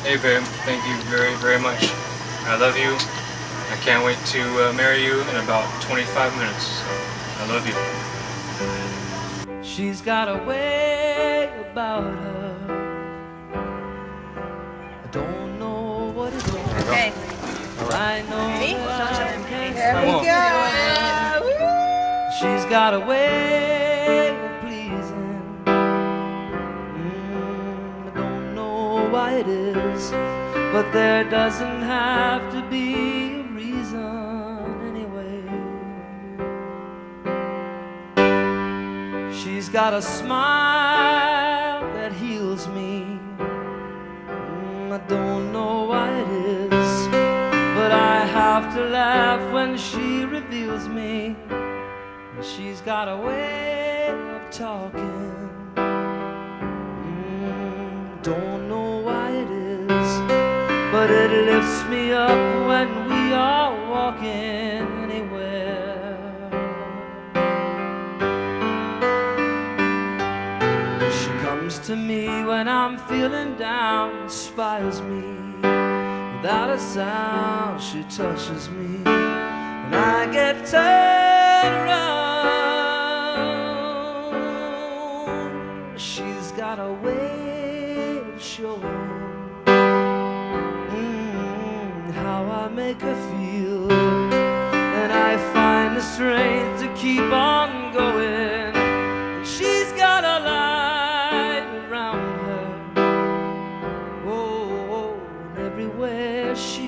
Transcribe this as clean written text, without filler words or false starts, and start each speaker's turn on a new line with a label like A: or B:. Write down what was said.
A: Hey babe, thank you very, very much. I love you. I can't wait to marry you in about 25 minutes. So, I love you.
B: She's got a way about her. I don't know what it is.
C: Okay.
B: I know
C: Ready?
B: that I can't
C: There we
B: stop.
C: go.
B: She's got a way of pleasing. I don't know why it is, but there doesn't have to be a reason anyway. She's got a smile that heals me. I don't know why it is, but I have to laugh when she reveals me. She's got a way of talking. Don't know why it is, but it lifts me up when we are walking anywhere. She comes to me when I'm feeling down, inspires me. Without a sound, she touches me, and I get turned around. She's got a way of showing how I make her feel, and I find the strength to keep on going. And she's got a light around her. Oh, and everywhere she